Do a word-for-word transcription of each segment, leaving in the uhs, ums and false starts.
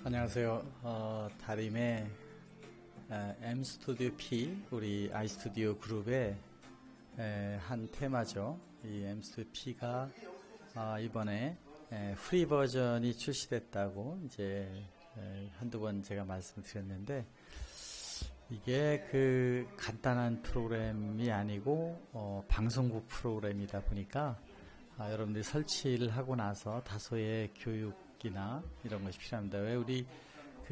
안녕하세요. 어, 다림의 에, M스튜디오 P, 우리 아이스튜디오 그룹의 에, 한 테마죠. 이 M스튜디오 P가 어, 이번에 에, 프리 버전이 출시됐다고 이제 에, 한두 번 제가 말씀드렸는데, 이게 그 간단한 프로그램이 아니고 어, 방송국 프로그램이다 보니까 아, 여러분들이 설치를 하고 나서 다소의 교육이나 이런 것이 필요합니다. 왜 우리 그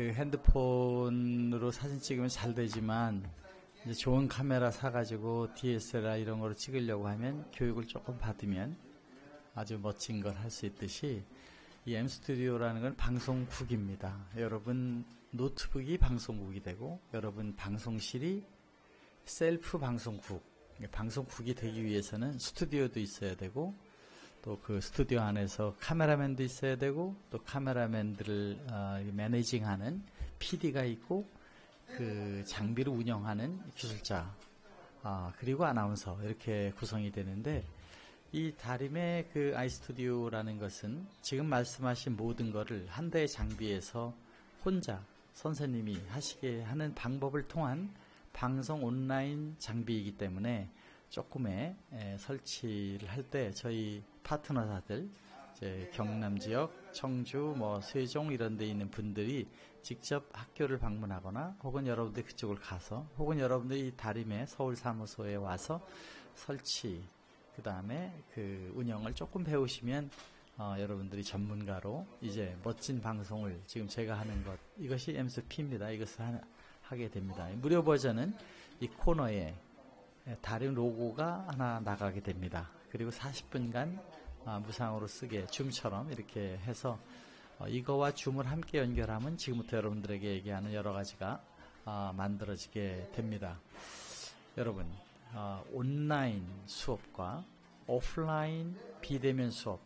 핸드폰으로 사진 찍으면 잘 되지만 이제 좋은 카메라 사가지고 디에스엘알 이런 거로 찍으려고 하면 교육을 조금 받으면 아주 멋진 걸 할 수 있듯이, 이 M스튜디오라는 건 방송국입니다. 여러분 노트북이 방송국이 되고, 여러분 방송실이 셀프 방송국, 방송국이 되기 위해서는 스튜디오도 있어야 되고, 또 그 스튜디오 안에서 카메라맨도 있어야 되고, 또 카메라맨들을 어, 매니징하는 피디가 있고, 그 장비를 운영하는 기술자, 아, 그리고 아나운서, 이렇게 구성이 되는데, 이 다림의 그 아이스튜디오라는 것은 지금 말씀하신 모든 거를 한 대의 장비에서 혼자 선생님이 하시게 하는 방법을 통한 방송 온라인 장비이기 때문에, 조금의 에, 설치를 할 때 저희 파트너사들, 이제 경남 지역, 청주, 뭐 세종 이런 데 있는 분들이 직접 학교를 방문하거나, 혹은 여러분들이 그쪽을 가서, 혹은 여러분들이 다림의 서울 사무소에 와서 설치, 그 다음에 그 운영을 조금 배우시면 어, 여러분들이 전문가로 이제 멋진 방송을, 지금 제가 하는 것, 이것이 엠스피입니다. 이것을 하, 하게 됩니다. 무료 버전은 이 코너에 다른 로고가 하나 나가게 됩니다. 그리고 사십 분간 아, 무상으로 쓰게, 줌처럼 이렇게 해서 어, 이거와 줌을 함께 연결하면 지금부터 여러분들에게 얘기하는 여러 가지가 아, 만들어지게 됩니다. 여러분, 어, 온라인 수업과 오프라인 비대면 수업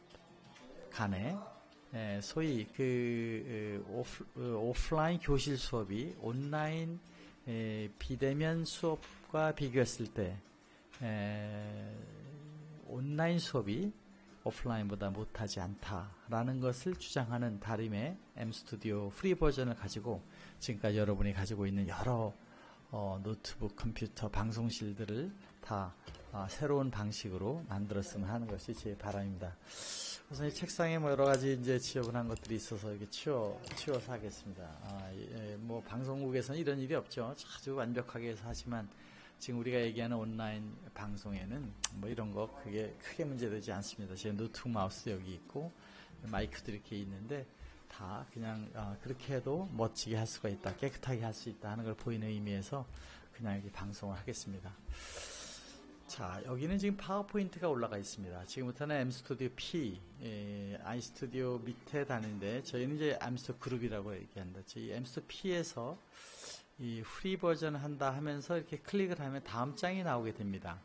간에 에, 소위 그 에, 오프, 어, 오프라인 교실 수업이 온라인 에, 비대면 수업과 비교했을 때 에, 온라인 수업이 오프라인보다 못하지 않다라는 것을 주장하는 다림의 M스튜디오 프리 버전을 가지고 지금까지 여러분이 가지고 있는 여러 어, 노트북, 컴퓨터, 방송실들을 다 아, 새로운 방식으로 만들었으면 하는 것이 제 바람입니다. 우선 이 책상에 뭐 여러 가지 이제 지저분한 것들이 있어서 이렇게 치워, 치워서 하겠습니다. 아, 예, 뭐 방송국에서는 이런 일이 없죠. 아주 완벽하게 해서 하지만, 지금 우리가 얘기하는 온라인 방송에는 뭐 이런 거 그게 크게 문제되지 않습니다. 제 노트북 마우스 여기 있고, 마이크도 이렇게 있는데, 다 그냥 어, 그렇게 해도 멋지게 할 수가 있다, 깨끗하게 할 수 있다 하는 걸 보이는 의미에서 그냥 이렇게 방송을 하겠습니다. 자, 여기는 지금 파워포인트가 올라가 있습니다. 지금부터는 M스튜디오 P, 예, 아이스튜디오 밑에 다니는데, 저희는 이제 M스튜디오 그룹이라고 얘기한다. 저희 M스튜디오 P에서 이 프리 버전 한다 하면서 이렇게 클릭을 하면 다음 장이 나오게 됩니다.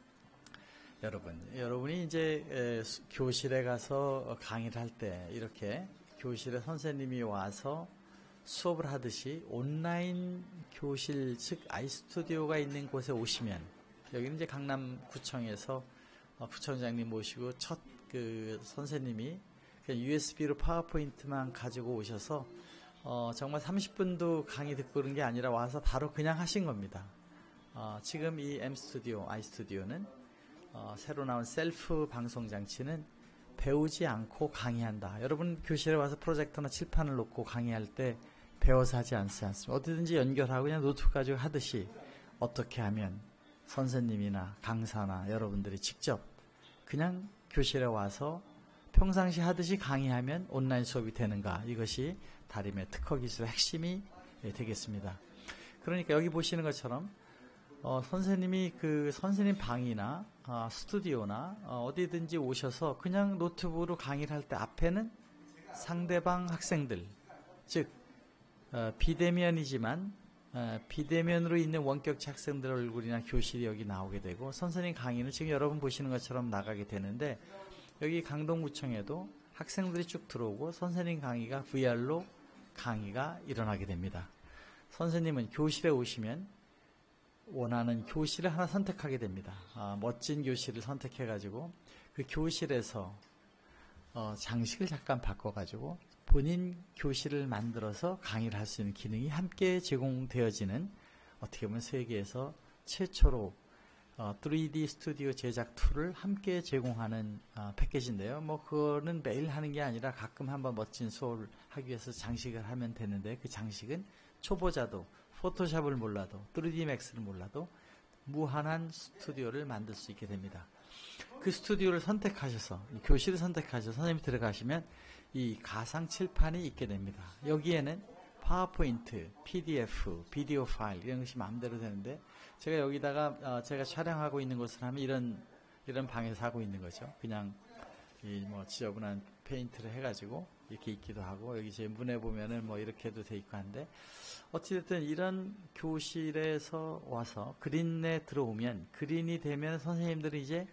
여러분, 여러분이 이제 에, 수, 교실에 가서 강의를 할 때 이렇게 교실에 선생님이 와서 수업을 하듯이 온라인 교실, 즉 아이스튜디오가 있는 곳에 오시면, 여기는 이제 강남구청에서 어, 구청장님 모시고 첫 그 선생님이 그냥 유에스비로 파워포인트만 가지고 오셔서 어, 정말 삼십 분도 강의 듣고 그런 게 아니라 와서 바로 그냥 하신 겁니다. 어, 지금 이 M스튜디오, 아이스튜디오는 어, 새로 나온 셀프 방송 장치는 배우지 않고 강의한다. 여러분 교실에 와서 프로젝터나 칠판을 놓고 강의할 때 배워서 하지 않지 않습니까? 어디든지 연결하고 그냥 노트북 가지고 하듯이, 어떻게 하면 선생님이나 강사나 여러분들이 직접 그냥 교실에 와서 평상시 하듯이 강의하면 온라인 수업이 되는가, 이것이 다림의 특허 기술의 핵심이 되겠습니다. 그러니까 여기 보시는 것처럼 어, 선생님이 그 선생님 방이나 어, 스튜디오나 어, 어디든지 오셔서 그냥 노트북으로 강의를 할 때 앞에는 상대방 학생들, 즉 어, 비대면이지만 어, 비대면으로 있는 원격자 학생들 얼굴이나 교실이 여기 나오게 되고, 선생님 강의는 지금 여러분 보시는 것처럼 나가게 되는데, 여기 강동구청에도 학생들이 쭉 들어오고 선생님 강의가 브이알로 강의가 일어나게 됩니다. 선생님은 교실에 오시면 원하는 교실을 하나 선택하게 됩니다. 아, 멋진 교실을 선택해 가지고 그 교실에서 어, 장식을 잠깐 바꿔가지고 본인 교실을 만들어서 강의를 할 수 있는 기능이 함께 제공되어지는, 어떻게 보면 세계에서 최초로 어, 쓰리디 스튜디오 제작 툴을 함께 제공하는 어, 패키지인데요. 뭐 그거는 매일 하는 게 아니라 가끔 한번 멋진 수업을 하기 위해서 장식을 하면 되는데, 그 장식은 초보자도 포토샵을 몰라도 쓰리디 맥스를 몰라도 무한한 스튜디오를 만들 수 있게 됩니다. 그 스튜디오를 선택하셔서, 이 교실을 선택하셔서 선생님이 들어가시면 이 가상 칠판이 있게 됩니다. 여기에는 파워포인트, 피디에프, 비디오 파일 이런 것이 마음대로 되는데, 제가 여기다가 어, 제가 촬영하고 있는 곳을 하면 이런 이런 방에서 하고 있는 거죠. 그냥 이 뭐 지저분한 페인트를 해가지고 이렇게 있기도 하고, 여기 제 문에 보면은 뭐 이렇게도 돼 있고 한데, 어찌됐든 이런 교실에서 와서 그린에 들어오면, 그린이 되면 선생님들이 이제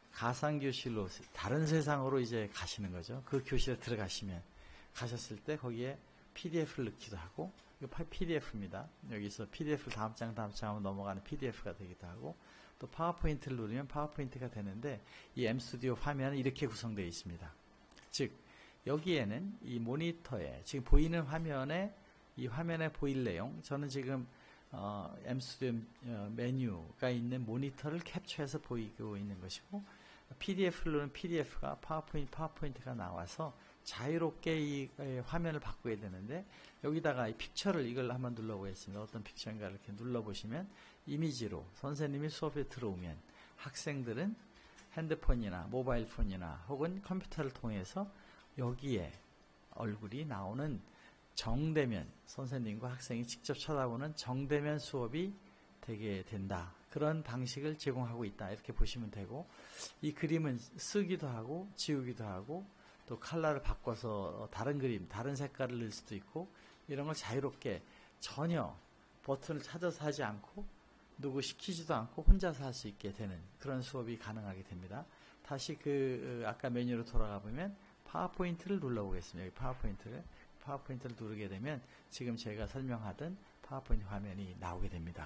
가상교실로 다른 세상으로 이제 가시는 거죠. 그 교실에 들어가시면, 가셨을 때 거기에 피디에프를 넣기도 하고, 이거 피디에프입니다. 여기서 피디에프를 다음 장 다음 장 하면 넘어가는 피디에프가 되기도 하고, 또 파워포인트를 누르면 파워포인트가 되는데, 이 엠스튜디오 화면은 이렇게 구성되어 있습니다. 즉 여기에는 이 모니터에 지금 보이는 화면에, 이 화면에 보일 내용, 저는 지금 어, 엠스튜디오 어, 메뉴가 있는 모니터를 캡처해서 보이고 있는 것이고, 피디에프를 누르면 피디에프가 파워포인트, 파워포인트가 나와서 자유롭게 이 화면을 바꾸게 되는데, 여기다가 이 픽처를, 이걸 한번 눌러보겠습니다. 어떤 픽처인가 이렇게 눌러보시면 이미지로 선생님이 수업에 들어오면 학생들은 핸드폰이나 모바일 폰이나 혹은 컴퓨터를 통해서 여기에 얼굴이 나오는 정대면, 선생님과 학생이 직접 쳐다보는 정대면 수업이 되게 된다. 그런 방식을 제공하고 있다. 이렇게 보시면 되고, 이 그림은 쓰기도 하고 지우기도 하고, 또 컬러를 바꿔서 다른 그림, 다른 색깔을 넣을 수도 있고, 이런 걸 자유롭게 전혀 버튼을 찾아서 하지 않고 누구 시키지도 않고 혼자서 할 수 있게 되는 그런 수업이 가능하게 됩니다. 다시 그 아까 메뉴로 돌아가 보면 파워포인트를 눌러보겠습니다. 여기 파워포인트를 파워포인트를 누르게 되면 지금 제가 설명하던 파워포인트 화면이 나오게 됩니다.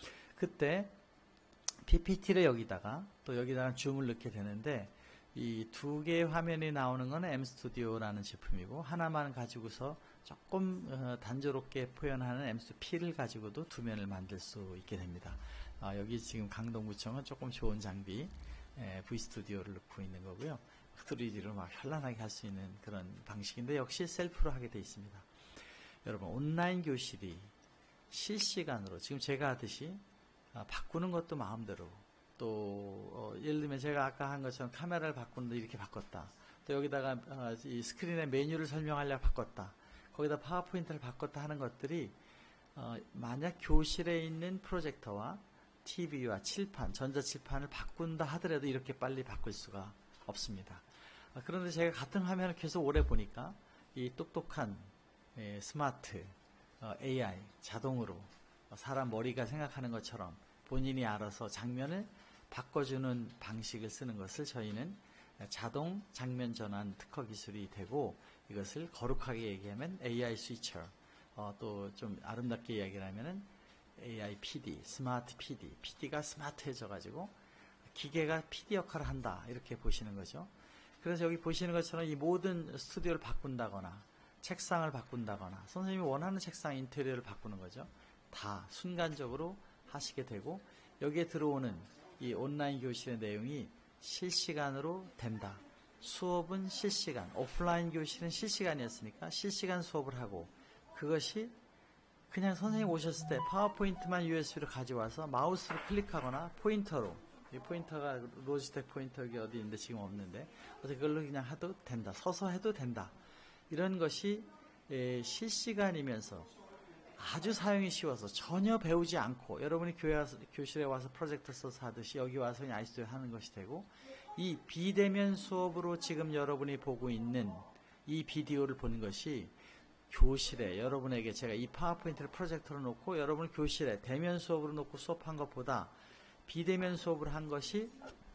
그때 피피티를 여기다가 또 여기다가 줌을 넣게 되는데, 이 두 개의 화면이 나오는 건 엠스튜디오라는 제품이고, 하나만 가지고서 조금 어, 단조롭게 표현하는 엠스튜디오피를 가지고도 두 면을 만들 수 있게 됩니다. 아, 여기 지금 강동구청은 조금 좋은 장비 에, 브이스튜디오를 넣고 있는 거고요. 쓰리디로 막 현란하게 할 수 있는 그런 방식인데, 역시 셀프로 하게 되어 있습니다. 여러분, 온라인 교실이 실시간으로 지금 제가 하듯이 아, 바꾸는 것도 마음대로, 또 어, 예를 들면 제가 아까 한 것처럼 카메라를 바꾸는데 이렇게 바꿨다, 또 여기다가 어, 이 스크린에 메뉴를 설명하려고 바꿨다, 거기다 파워포인트를 바꿨다 하는 것들이 어, 만약 교실에 있는 프로젝터와 티비와 칠판, 전자칠판을 바꾼다 하더라도 이렇게 빨리 바꿀 수가 없습니다. 아, 그런데 제가 같은 화면을 계속 오래 보니까 이 똑똑한 예, 스마트 어, 에이아이 자동으로 어, 사람 머리가 생각하는 것처럼 본인이 알아서 장면을 바꿔주는 방식을 쓰는 것을 저희는 자동 장면 전환 특허 기술이 되고, 이것을 거룩하게 얘기하면 에이아이 스위처, 어, 또 좀 아름답게 이야기를 하면은 에이아이 피디, 스마트 피디, 피디가 스마트해져 가지고 기계가 피디 역할을 한다, 이렇게 보시는 거죠. 그래서 여기 보시는 것처럼 이 모든 스튜디오를 바꾼다거나 책상을 바꾼다거나 선생님이 원하는 책상 인테리어를 바꾸는 거죠. 다 순간적으로 하시게 되고, 여기에 들어오는 이 온라인 교실의 내용이 실시간으로 된다. 수업은 실시간, 오프라인 교실은 실시간이었으니까 실시간 수업을 하고, 그것이 그냥 선생님 오셨을 때 파워포인트만 유에스비로 가져와서 마우스로 클릭하거나 포인터로, 이 포인터가 로지텍 포인터 여기 어디 있는데 지금 없는데, 그래서 그걸로 그냥 해도 된다, 서서 해도 된다, 이런 것이 에, 실시간이면서 아주 사용이 쉬워서 전혀 배우지 않고, 여러분이 교회 와서, 교실에 와서 프로젝터 써서 하듯이 여기 와서 그냥 아이스튜디오 하는 것이 되고, 이 비대면 수업으로 지금 여러분이 보고 있는 이 비디오를 보는 것이 교실에 여러분에게 제가 이 파워포인트를 프로젝터로 놓고 여러분을 교실에 대면 수업으로 놓고 수업한 것보다 비대면 수업을 한 것이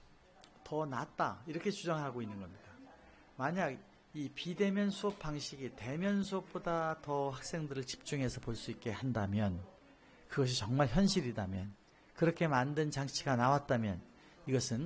더 낫다, 이렇게 주장하고 있는 겁니다. 만약 이 비대면 수업 방식이 대면 수업보다 더 학생들을 집중해서 볼 수 있게 한다면, 그것이 정말 현실이다면, 그렇게 만든 장치가 나왔다면, 이것은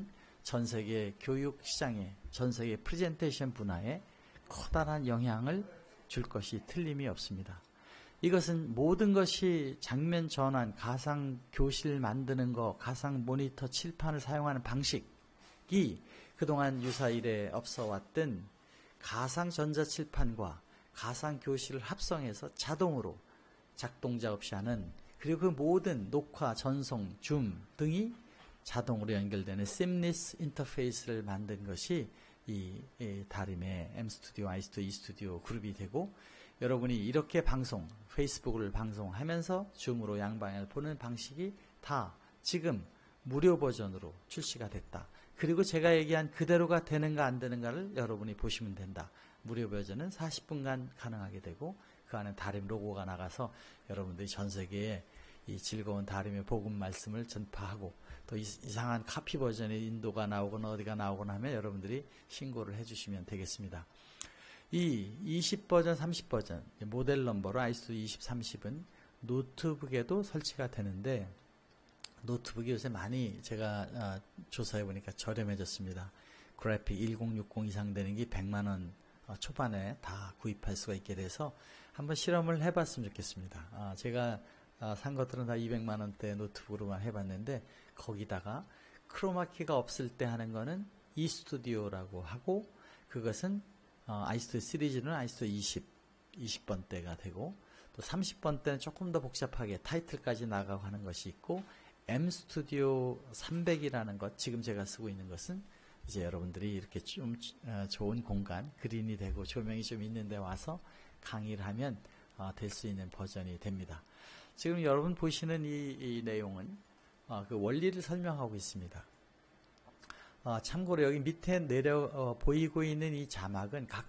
전 세계 교육 시장에, 전 세계 프레젠테이션 분야에 커다란 영향을 줄 것이 틀림이 없습니다. 이것은 모든 것이 장면 전환, 가상 교실 만드는 거, 가상 모니터 칠판을 사용하는 방식이 그동안 유사일에 없어왔던 가상 전자칠판과 가상 교실을 합성해서 자동으로 작동자 없이 하는, 그리고 그 모든 녹화, 전송, 줌 등이 자동으로 연결되는 seamless 인터페이스를 만든 것이 이, 이 다림의 M스튜디오, 아이스튜디오, 이스튜디오 그룹이 되고, 여러분이 이렇게 방송, 페이스북을 방송하면서 줌으로 양방향을 보는 방식이 다 지금 무료 버전으로 출시가 됐다. 그리고 제가 얘기한 그대로가 되는가 안 되는가를 여러분이 보시면 된다. 무료 버전은 사십 분간 가능하게 되고, 그 안에 다림 로고가 나가서 여러분들이 전 세계에 이 즐거운 다림의 복음 말씀을 전파하고, 또 이상한 카피 버전의 인도가 나오거나 어디가 나오거나 하면 여러분들이 신고를 해주시면 되겠습니다. 이 이십 버전, 삼십 버전 모델 넘버로 아이스튜디오 이십, 삼십은 노트북에도 설치가 되는데, 노트북이 요새 많이 제가 어, 조사해 보니까 저렴해졌습니다. 그래픽 천육십 이상 되는 게 백만 원 어, 초반에 다 구입할 수가 있게 돼서 한번 실험을 해봤으면 좋겠습니다. 아, 제가 아, 산 것들은 다 이백만 원대 노트북으로만 해봤는데, 거기다가 크로마키가 없을 때 하는 거는 이스튜디오라고 하고, 그것은 어, 아이스튜디오 시리즈는 아이스튜디오 이십, 이십 번대가 되고, 또 삼십 번대는 조금 더 복잡하게 타이틀까지 나가고 하는 것이 있고, M스튜디오 삼백이라는 것, 지금 제가 쓰고 있는 것은 이제 여러분들이 이렇게 좀 어, 좋은 공간, 그린이 되고 조명이 좀 있는 데 와서 강의를 하면 어, 될 수 있는 버전이 됩니다. 지금 여러분 보시는 이, 이 내용은 어, 그 원리를 설명하고 있습니다. 어, 참고로 여기 밑에 내려 어, 보이고 있는 이 자막은 각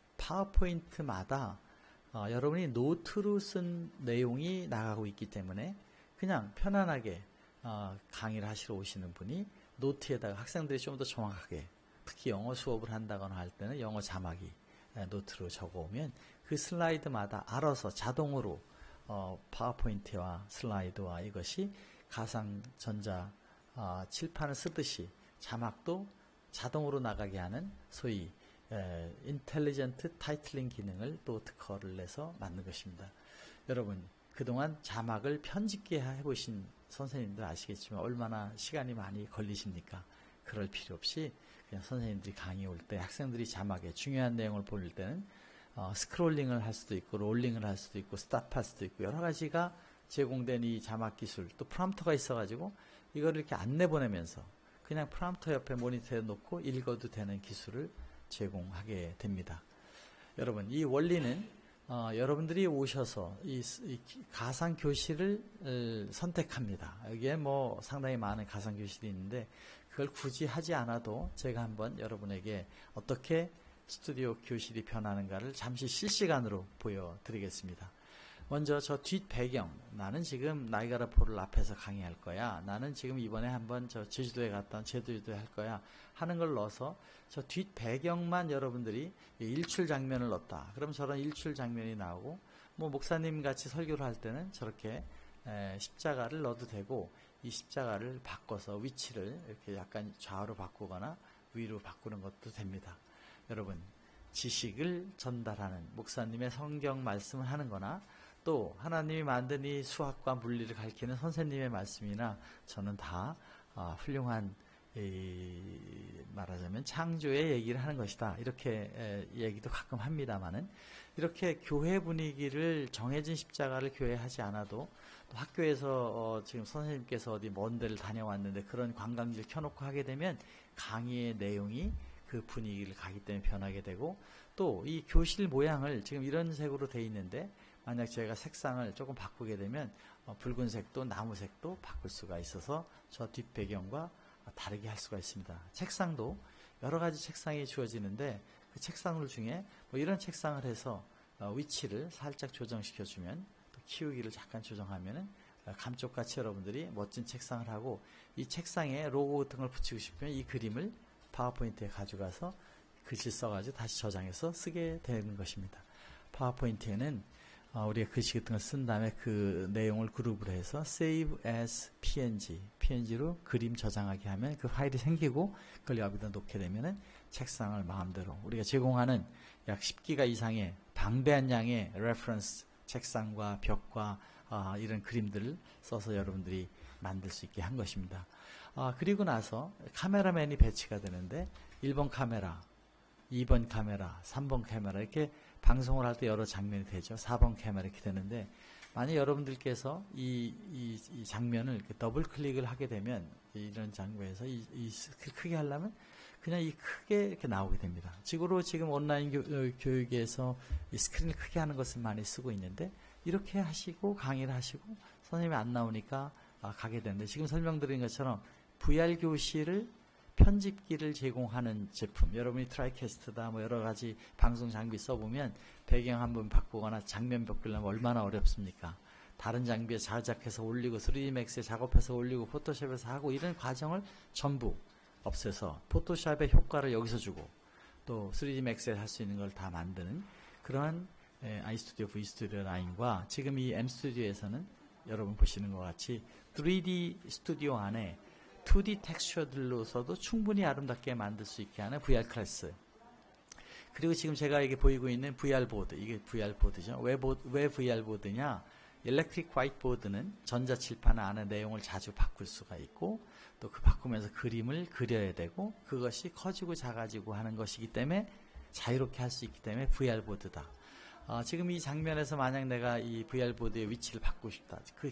파워포인트마다 어, 여러분이 노트로 쓴 내용이 나가고 있기 때문에 그냥 편안하게 어, 강의를 하시러 오시는 분이 노트에다가 학생들이 좀 더 정확하게, 특히 영어 수업을 한다거나 할 때는 영어 자막이 노트로 적어오면 그 슬라이드마다 알아서 자동으로 어, 파워포인트와 슬라이드와 이것이 가상 전자 어, 칠판을 쓰듯이 자막도 자동으로 나가게 하는 소위 에, 인텔리전트 타이틀링 기능을 또 특허를 내서 만든 것입니다. 여러분, 그동안 자막을 편집기 해보신 선생님들 아시겠지만 얼마나 시간이 많이 걸리십니까? 그럴 필요 없이 그냥 선생님들이 강의 올 때 학생들이 자막에 중요한 내용을 볼 때는 어, 스크롤링을 할 수도 있고 롤링을 할 수도 있고 스탑할 수도 있고 여러 가지가 제공된 이 자막 기술, 또 프롬프터가 있어가지고 이거를 이렇게 안 내보내면서 그냥 프롬프터 옆에 모니터에 놓고 읽어도 되는 기술을 제공하게 됩니다. 여러분, 이 원리는 어, 여러분들이 오셔서 이, 이 가상 교실을 어, 선택합니다. 여기에 뭐 상당히 많은 가상 교실이 있는데 그걸 굳이 하지 않아도 제가 한번 여러분에게 어떻게 스튜디오 교실이 변하는가를 잠시 실시간으로 보여드리겠습니다. 먼저 저 뒷 배경, 나는 지금 나이가라 폴을 앞에서 강의할 거야, 나는 지금 이번에 한번 저 제주도에 갔다 온 제주도에 할 거야 하는 걸 넣어서 저 뒷 배경만 여러분들이 일출 장면을 넣었다. 그럼 저런 일출 장면이 나오고, 뭐 목사님 같이 설교를 할 때는 저렇게 에, 십자가를 넣어도 되고, 이 십자가를 바꿔서 위치를 이렇게 약간 좌우로 바꾸거나 위로 바꾸는 것도 됩니다. 여러분, 지식을 전달하는 목사님의 성경 말씀을 하는 거나 또 하나님이 만든 이 수학과 물리를 가르치는 선생님의 말씀이나 저는 다 어, 훌륭한 이, 말하자면 창조의 얘기를 하는 것이다. 이렇게 에, 얘기도 가끔 합니다만은, 이렇게 교회 분위기를 정해진 십자가를 교회에 하지 않아도 또 학교에서 어, 지금 선생님께서 어디 먼 데를 다녀왔는데 그런 관광지를 켜놓고 하게 되면 강의의 내용이 그 분위기를 가기 때문에 변하게 되고, 또 이 교실 모양을 지금 이런 색으로 돼 있는데 만약 제가 색상을 조금 바꾸게 되면 어, 붉은색도 나무색도 바꿀 수가 있어서 저 뒷배경과 다르게 할 수가 있습니다. 책상도 여러 가지 책상이 주어지는데 그 책상들 중에 뭐 이런 책상을 해서 어, 위치를 살짝 조정시켜 주면, 또 키우기를 잠깐 조정하면은 어, 감쪽같이 여러분들이 멋진 책상을 하고, 이 책상에 로고 같은 걸 붙이고 싶으면 이 그림을 파워포인트에 가져가서 글씨 써가지고 다시 저장해서 쓰게 되는 것입니다. 파워포인트에는 어, 우리가 글씨 같은 걸 쓴 다음에 그 내용을 그룹으로 해서 save as png, png로 그림 저장하게 하면 그 파일이 생기고 그걸 여기다 놓게 되면은 책상을 마음대로 우리가 제공하는 약 십 기가 이상의 방대한 양의 레퍼런스 책상과 벽과 어, 이런 그림들을 써서 여러분들이 만들 수 있게 한 것입니다. 어, 그리고 나서 카메라맨이 배치가 되는데 일 번 카메라, 이 번 카메라, 삼 번 카메라 이렇게 방송을 할 때 여러 장면이 되죠. 사 번 카메라 이렇게 되는데 만약 여러분들께서 이, 이, 이 장면을 이렇게 더블 클릭을 하게 되면 이런 장면에서 이, 이 크게 하려면 그냥 이 크게 이렇게 나오게 됩니다. 지금으로 지금 온라인 교, 교육에서 이 스크린을 크게 하는 것을 많이 쓰고 있는데 이렇게 하시고 강의를 하시고 선생님이 안 나오니까 아, 가게 되는데 지금 설명드린 것처럼 브이알 교실을 편집기를 제공하는 제품, 여러분이 트라이캐스트다 뭐 여러 가지 방송 장비 써보면 배경 한번 바꾸거나 장면 바꾸려면 얼마나 어렵습니까? 다른 장비에 자작해서 올리고 쓰리디 맥스에 작업해서 올리고 포토샵에서 하고 이런 과정을 전부 없애서 포토샵의 효과를 여기서 주고 또 쓰리디 맥스에 할 수 있는 걸 다 만드는 그러한 아이스튜디오 V스튜디오 라인과 지금 이 M스튜디오에서는 여러분 보시는 것 같이 쓰리디 스튜디오 안에 투디 텍스처들로서도 충분히 아름답게 만들 수 있게 하는 브이알 클래스. 그리고 지금 제가 이게 보이고 있는 브이알 보드, 이게 브이알 보드죠. 왜, 보, 왜 브이알 보드냐? 일렉트릭 화이트보드는 전자칠판 안에 내용을 자주 바꿀 수가 있고 또 그 바꾸면서 그림을 그려야 되고 그것이 커지고 작아지고 하는 것이기 때문에 자유롭게 할 수 있기 때문에 브이알 보드다. 어, 지금 이 장면에서 만약 내가 이 브이알 보드의 위치를 바꾸고 싶다. 그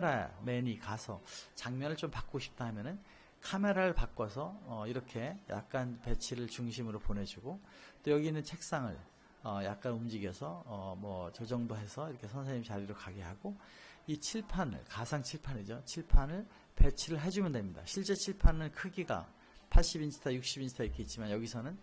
카메라맨이 가서 장면을 좀 바꾸고 싶다 하면은 카메라를 바꿔서 어, 이렇게 약간 배치를 중심으로 보내주고 또 여기 있는 책상을 어, 약간 움직여서 어, 뭐 저 정도 해서 이렇게 선생님 자리로 가게 하고 이 칠판을 가상 칠판이죠. 칠판을 배치를 해주면 됩니다. 실제 칠판은 크기가 팔십 인치다 육십 인치다 이렇게 있지만 여기서는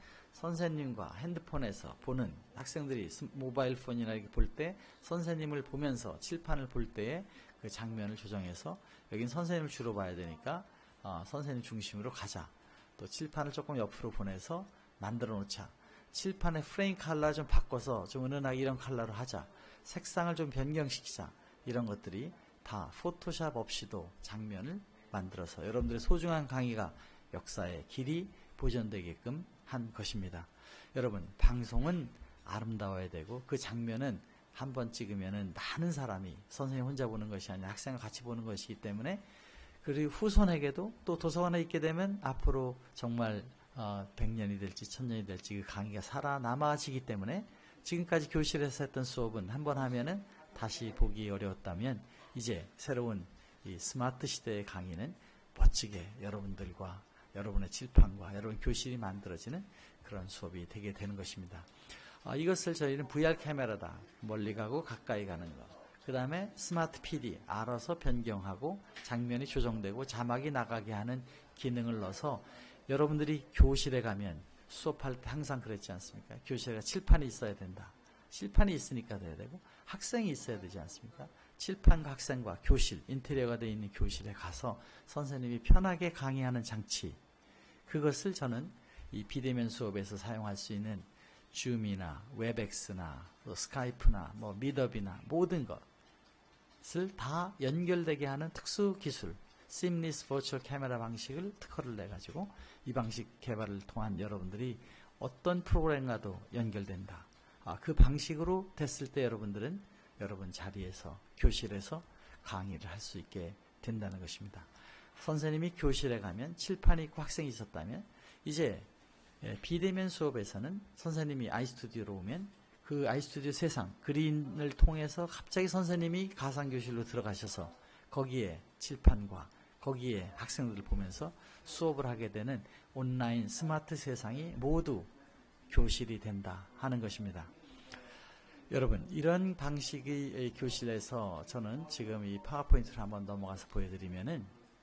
선생님과 핸드폰에서 보는 학생들이 모바일 폰이나 이렇게 볼 때 선생님을 보면서 칠판을 볼 때의 그 장면을 조정해서 여긴 선생님을 주로 봐야 되니까 어, 선생님 중심으로 가자. 또 칠판을 조금 옆으로 보내서 만들어 놓자. 칠판의 프레임 컬러 좀 바꿔서 좀 은은하게 이런 컬러로 하자. 색상을 좀 변경시키자. 이런 것들이 다 포토샵 없이도 장면을 만들어서 여러분들의 소중한 강의가 역사의 길이 보존되게끔 한 것입니다. 여러분 방송은 아름다워야 되고 그 장면은 한 번 찍으면은 많은 사람이 선생님 혼자 보는 것이 아니라 학생과 같이 보는 것이기 때문에 그리고 후손에게도 또 도서관에 있게 되면 앞으로 정말 어, 백 년이 될지 천 년이 될지 그 강의가 살아남아지기 때문에 지금까지 교실에서 했던 수업은 한 번 하면은 다시 보기 어려웠다면 이제 새로운 이 스마트 시대의 강의는 멋지게 여러분들과 여러분의 칠판과 여러분 교실이 만들어지는 그런 수업이 되게 되는 것입니다. 어, 이것을 저희는 브이알 카메라다. 멀리 가고 가까이 가는 것. 그 다음에 스마트 피디, 알아서 변경하고 장면이 조정되고 자막이 나가게 하는 기능을 넣어서 여러분들이 교실에 가면 수업할 때 항상 그랬지 않습니까? 교실에 칠판이 있어야 된다. 칠판이 있으니까 돼야 되고 학생이 있어야 되지 않습니까? 칠판과 학생과 교실, 인테리어가 되어 있는 교실에 가서 선생님이 편하게 강의하는 장치, 그것을 저는 이 비대면 수업에서 사용할 수 있는 줌이나 웹엑스나 또 스카이프나 뭐 미더비나 모든 것을 다 연결되게 하는 특수 기술, Seamless Virtual Camera 방식을 특허를 내가지고 이 방식 개발을 통한 여러분들이 어떤 프로그램과도 연결된다. 아, 그 방식으로 됐을 때 여러분들은 여러분 자리에서 교실에서 강의를 할 수 있게 된다는 것입니다. 선생님이 교실에 가면 칠판이 있고 학생이 있었다면 이제 비대면 수업에서는 선생님이 아이스튜디오로 오면 그 아이스튜디오 세상 그린을 통해서 갑자기 선생님이 가상교실로 들어가셔서 거기에 칠판과 거기에 학생들을 보면서 수업을 하게 되는 온라인 스마트 세상이 모두 교실이 된다 하는 것입니다. 여러분 이런 방식의 교실에서 저는 지금 이 파워포인트를 한번 넘어가서 보여드리면은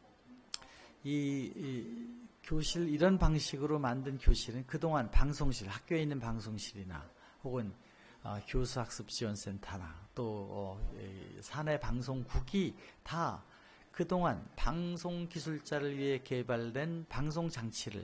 이, 이 교실 이런 방식으로 만든 교실은 그동안 방송실 학교에 있는 방송실이나 혹은 어, 교수학습지원센터나 또 어, 사내 방송국이 다 그동안 방송기술자를 위해 개발된 방송장치를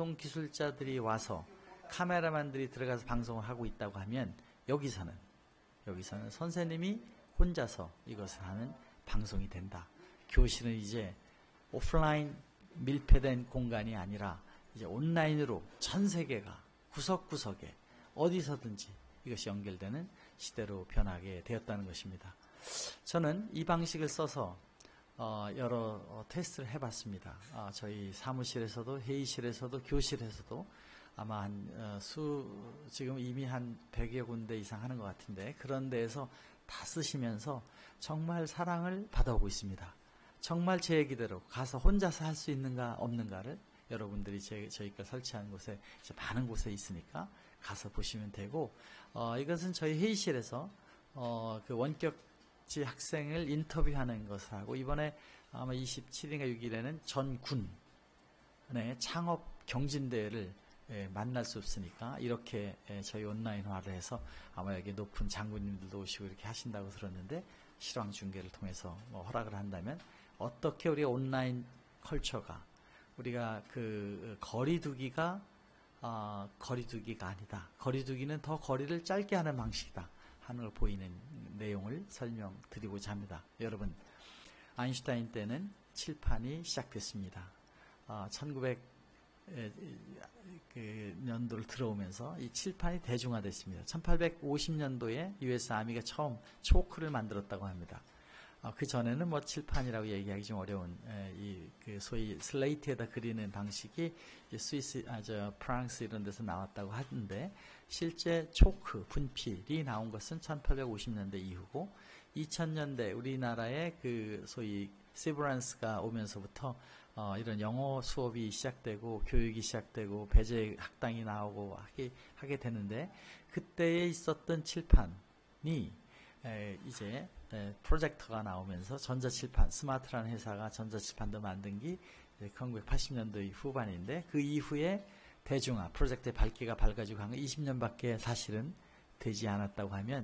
방송기술자들이 와서 카메라만들이 들어가서 방송을 하고 있다고 하면 여기서는 여기서는 선생님이 혼자서 이것을 하는 방송이 된다. 교실은 이제 오프라인 밀폐된 공간이 아니라 이제 온라인으로 전 세계가 구석구석에 어디서든지 이것이 연결되는 시대로 변하게 되었다는 것입니다. 저는 이 방식을 써서 어, 여러 어, 테스트를 해봤습니다. 어, 저희 사무실에서도 회의실에서도 교실에서도 아마 한 어, 수 지금 이미 한 백여 군데 이상 하는 것 같은데 그런 데에서 다 쓰시면서 정말 사랑을 받아오고 있습니다. 정말 제 얘기대로 가서 혼자서 할 수 있는가 없는가를 여러분들이 제, 저희가 설치한 곳에 이제 많은 곳에 있으니까 가서 보시면 되고 어, 이것은 저희 회의실에서 어, 그 원격지 학생을 인터뷰하는 것을 하고 이번에 아마 이십칠일인가 육일에는 전 군의 창업 경진대회를 예, 만날 수 없으니까 이렇게 예, 저희 온라인화를 해서 아마 여기 높은 장군님들도 오시고 이렇게 하신다고 들었는데 실황 중계를 통해서 뭐 허락을 한다면 어떻게 우리가 온라인 컬처가 우리가 그 거리두기가 어, 거리두기가 아니다. 거리두기는 더 거리를 짧게 하는 방식이다 하는 걸 보이는 내용을 설명드리고자 합니다. 여러분 아인슈타인 때는 칠판이 시작됐습니다. 어, 천구백 그 년도를 들어오면서 이 칠판이 대중화됐습니다. 천팔백오십 년도에 유에스 아미가 처음 초크를 만들었다고 합니다. 어, 그 전에는 뭐 칠판이라고 얘기하기 좀 어려운 이 그 소위 슬레이트에다 그리는 방식이 스위스, 아, 저 프랑스 이런 데서 나왔다고 하는데 실제 초크, 분필이 나온 것은 천팔백오십 년대 이후고 이천 년대 우리나라의 그 소위 세브란스가 오면서부터 어, 이런 영어 수업이 시작되고 교육이 시작되고 배제 학당이 나오고 하게, 하게 되는데 그때에 있었던 칠판이 에, 이제 에, 프로젝터가 나오면서 전자칠판, 스마트라는 회사가 전자칠판도 만든 게 천구백팔십 년도 후반인데 그 이후에 대중화, 프로젝트의 밝기가 밝아지고 한 이십 년밖에 사실은 되지 않았다고 하면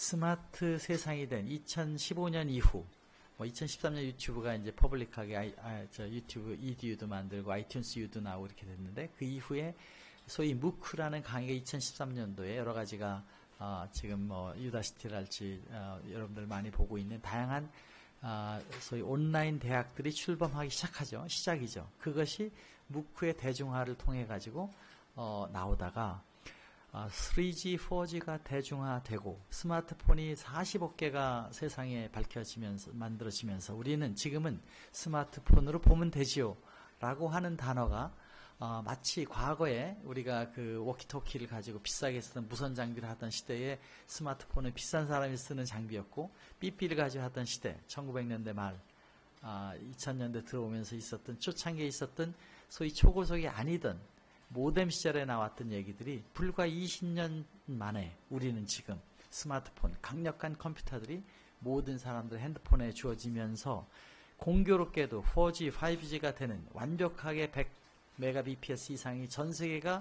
스마트 세상이 된 이천십오 년 이후 뭐 이천십삼 년 유튜브가 이제 퍼블릭하게 아이, 아, 저 유튜브 이디유도 만들고 아이튠스 U도 나오고 이렇게 됐는데 그 이후에 소위 무크라는 강의가 이천십삼 년도에 여러 가지가 어, 지금 뭐 유다시티랄지 어, 여러분들 많이 보고 있는 다양한 어, 소위 온라인 대학들이 출범하기 시작하죠. 시작이죠. 그것이 무크의 대중화를 통해 가지고 어, 나오다가 어, 쓰리지, 포지가 대중화되고 스마트폰이 사십억 개가 세상에 밝혀지면서 만들어지면서 우리는 지금은 스마트폰으로 보면 되지요 라고 하는 단어가 어, 마치 과거에 우리가 그 워키토키를 가지고 비싸게 쓰던 무선 장비를 하던 시대에 스마트폰은 비싼 사람이 쓰는 장비였고 삐삐를 가지고 하던 시대 천구백 년대 말 아, 이천 년대 들어오면서 있었던 초창기에 있었던 소위 초고속이 아니던 모뎀 시절에 나왔던 얘기들이 불과 이십 년 만에 우리는 지금 스마트폰, 강력한 컴퓨터들이 모든 사람들 핸드폰에 주어지면서 공교롭게도 포지, 파이브지가 되는 완벽하게 백 메가비피에스 이상이 전 세계가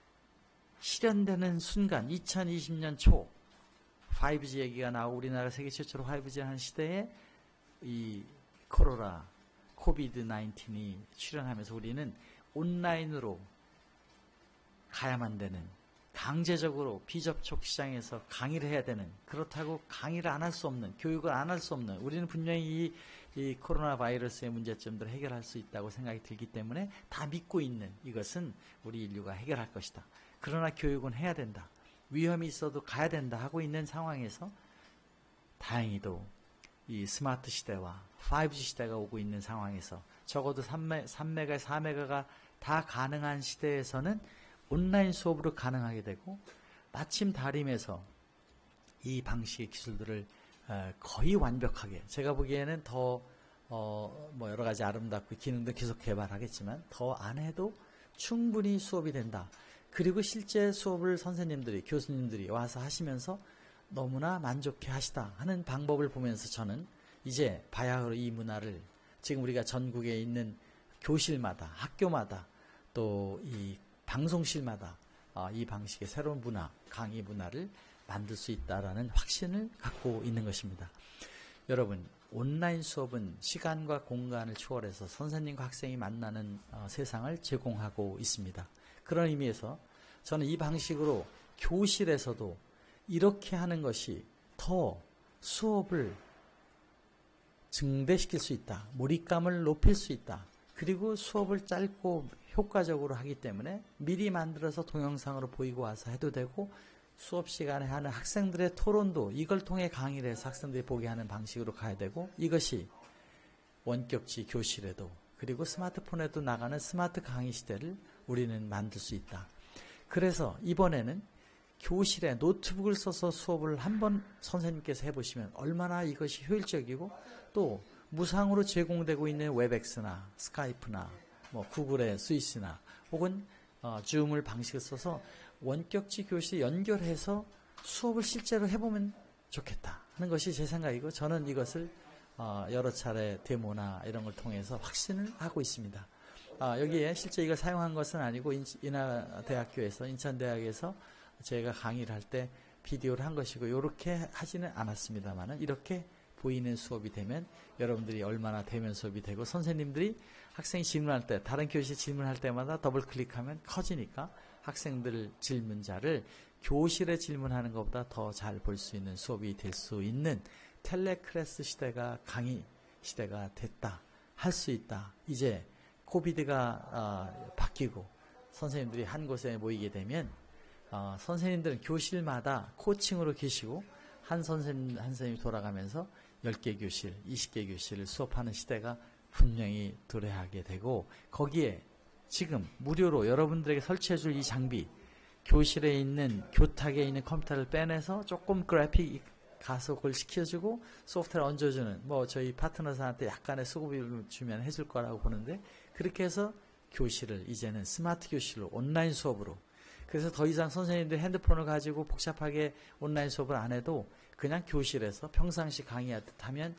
실현되는 순간 이천이십 년 초 파이브지 얘기가 나오고 우리나라 세계 최초로 파이브지를 한 시대에 이 코로나, 코비드 나인틴이 출현하면서 우리는 온라인으로 가야만 되는 강제적으로 비접촉 시장에서 강의를 해야 되는 그렇다고 강의를 안 할 수 없는 교육을 안 할 수 없는 우리는 분명히 이, 이 코로나 바이러스의 문제점들을 해결할 수 있다고 생각이 들기 때문에 다 믿고 있는 이것은 우리 인류가 해결할 것이다. 그러나 교육은 해야 된다. 위험이 있어도 가야 된다 하고 있는 상황에서 다행히도 이 스마트 시대와 파이브지 시대가 오고 있는 상황에서 적어도 삼 메가, 사 메가가 다 가능한 시대에서는 온라인 수업으로 가능하게 되고 마침 다림에서 이 방식의 기술들을 거의 완벽하게 제가 보기에는 더 어, 뭐 여러 가지 아름답고 기능도 계속 개발하겠지만 더 안 해도 충분히 수업이 된다. 그리고 실제 수업을 선생님들이 교수님들이 와서 하시면서 너무나 만족해 하시다 하는 방법을 보면서 저는 이제 바야흐로 이 문화를 지금 우리가 전국에 있는 교실마다 학교마다 또 이 방송실마다 이 방식의 새로운 문화, 강의 문화를 만들 수 있다라는 확신을 갖고 있는 것입니다. 여러분, 온라인 수업은 시간과 공간을 초월해서 선생님과 학생이 만나는 세상을 제공하고 있습니다. 그런 의미에서 저는 이 방식으로 교실에서도 이렇게 하는 것이 더 수업을 증대시킬 수 있다. 몰입감을 높일 수 있다. 그리고 수업을 짧고 효과적으로 하기 때문에 미리 만들어서 동영상으로 보이고 와서 해도 되고, 수업 시간에 하는 학생들의 토론도 이걸 통해 강의를 해서 학생들이 보게 하는 방식으로 가야 되고, 이것이 원격지 교실에도 그리고 스마트폰에도 나가는 스마트 강의 시대를 우리는 만들 수 있다. 그래서 이번에는 교실에 노트북을 써서 수업을 한번 선생님께서 해보시면 얼마나 이것이 효율적이고, 또 무상으로 제공되고 있는 웹엑스나 스카이프나 뭐 구글의 스위스나 혹은 어, 줌을 방식을 써서 원격지 교실 연결해서 수업을 실제로 해보면 좋겠다 하는 것이 제 생각이고, 저는 이것을 어, 여러 차례 데모나 이런 걸 통해서 확신을 하고 있습니다. 아, 여기에 실제 이걸 사용한 것은 아니고 인, 인하대학교에서 인천대학에서 제가 강의를 할 때 비디오를 한 것이고, 이렇게 하지는 않았습니다만은 이렇게 보이는 수업이 되면 여러분들이 얼마나 대면 수업이 되고, 선생님들이 학생이 질문할 때, 다른 교실 질문할 때마다 더블 클릭하면 커지니까 학생들 질문자를 교실에 질문하는 것보다 더 잘 볼 수 있는 수업이 될 수 있는 텔레클래스 시대가, 강의 시대가 됐다, 할 수 있다. 이제 코비드가 어, 바뀌고 선생님들이 한 곳에 모이게 되면 어, 선생님들은 교실마다 코칭으로 계시고, 한 선생님 한 선생님이 돌아가면서 열 개 교실, 이십 개 교실을 수업하는 시대가 분명히 도래하게 되고, 거기에 지금 무료로 여러분들에게 설치해 줄 이 장비, 교실에 있는 교탁에 있는 컴퓨터를 빼내서 조금 그래픽 가속을 시켜주고 소프트웨어 얹어주는, 뭐 저희 파트너사한테 약간의 수고비를 주면 해줄 거라고 보는데, 그렇게 해서 교실을 이제는 스마트 교실로, 온라인 수업으로, 그래서 더 이상 선생님들 핸드폰을 가지고 복잡하게 온라인 수업을 안 해도 그냥 교실에서 평상시 강의하듯 하면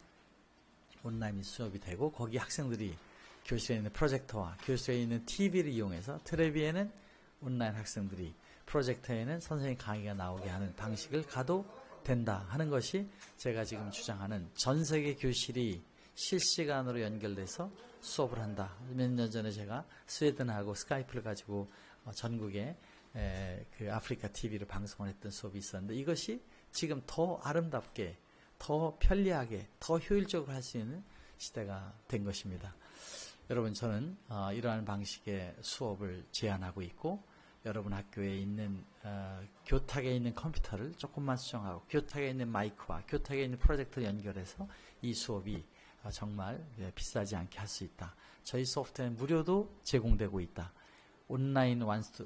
온라인 수업이 되고, 거기 학생들이 교실에 있는 프로젝터와 교실에 있는 티비를 이용해서, 텔레비에는 온라인 학생들이, 프로젝터에는 선생님 강의가 나오게 하는 방식을 가도 된다 하는 것이 제가 지금 주장하는, 전 세계 교실이 실시간으로 연결돼서 수업을 한다. 몇 년 전에 제가 스웨덴하고 스카이프를 가지고 전국에 에, 그 아프리카 티비를 방송을 했던 수업이 있었는데, 이것이 지금 더 아름답게, 더 편리하게, 더 효율적으로 할 수 있는 시대가 된 것입니다. 여러분, 저는 어, 이러한 방식의 수업을 제안하고 있고, 여러분 학교에 있는 어, 교탁에 있는 컴퓨터를 조금만 수정하고, 교탁에 있는 마이크와 교탁에 있는 프로젝터를 연결해서 이 수업이 어, 정말 예, 비싸지 않게 할 수 있다. 저희 소프트웨어는 무료도 제공되고 있다. 온라인 완스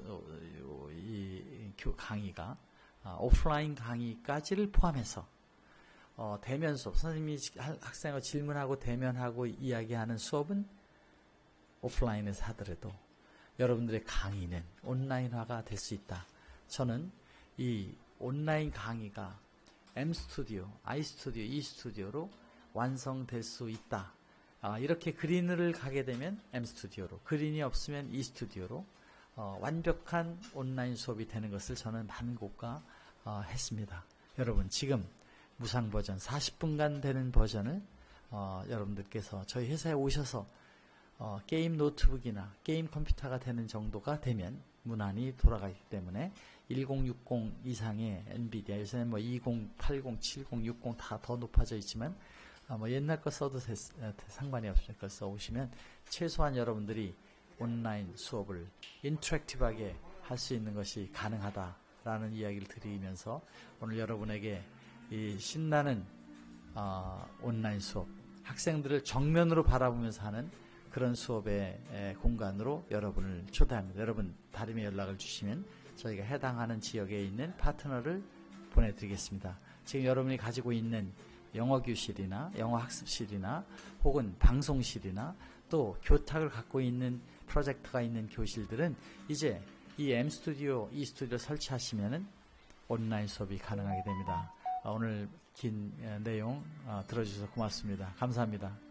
이 강의가 어, 오프라인 강의까지를 포함해서 어, 대면 수업, 선생님이 학생과 질문하고 대면하고 이야기하는 수업은 오프라인에서 하더라도 여러분들의 강의는 온라인화가 될 수 있다. 저는 이 온라인 강의가 M스튜디오, I스튜디오, E스튜디오로 완성될 수 있다. 아, 이렇게 그린을 가게 되면 M스튜디오로, 그린이 없으면 E스튜디오로 어, 완벽한 온라인 수업이 되는 것을 저는 많은 곳과 어, 했습니다. 여러분, 지금 무상 버전 사십 분간 되는 버전을 어, 여러분들께서 저희 회사에 오셔서 어, 게임 노트북이나 게임 컴퓨터가 되는 정도가 되면 무난히 돌아가기 때문에 천육십 이상의 엔비디아, 요새는 뭐 이십, 팔십, 칠십, 육십 다 더 높아져 있지만 어, 뭐 옛날 거 써도 됐, 상관이 없을 걸 써오시면 최소한 여러분들이 온라인 수업을 인터랙티브하게 할 수 있는 것이 가능하다라는 이야기를 드리면서 오늘 여러분에게 이 신나는 어, 온라인 수업, 학생들을 정면으로 바라보면서 하는 그런 수업의 에, 공간으로 여러분을 초대합니다. 여러분 다림에 연락을 주시면 저희가 해당하는 지역에 있는 파트너를 보내드리겠습니다. 지금 여러분이 가지고 있는 영어 교실이나 영어 학습실이나 혹은 방송실이나 또 교탁을 갖고 있는 프로젝터가 있는 교실들은 이제 이 M스튜디오, E스튜디오 설치하시면은 온라인 수업이 가능하게 됩니다. 오늘 긴 내용 들어주셔서 고맙습니다. 감사합니다.